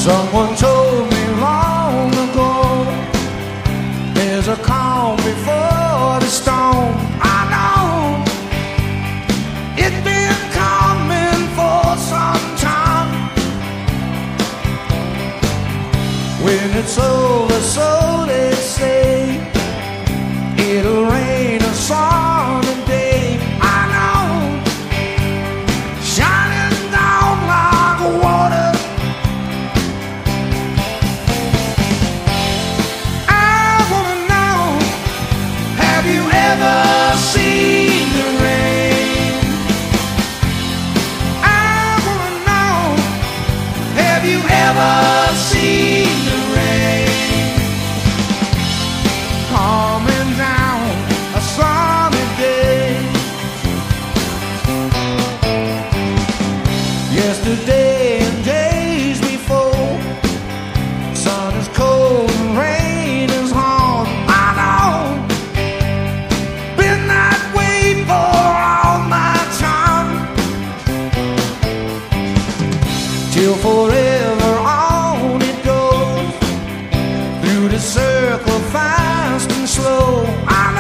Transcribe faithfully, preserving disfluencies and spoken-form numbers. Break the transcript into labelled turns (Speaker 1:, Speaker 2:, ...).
Speaker 1: Someone told me long ago, there's a calm before the storm. I know it's been coming for some time. When it's over, so they say, it'll rain a sunny day. I know, shining down like water. Ever seen the rain? I wanna know, have you ever seen the rain coming down a sunny day? Yesterday and days before, sun is cold and rain is hard. I know, till forever on it goes, through the circle fast and slow. I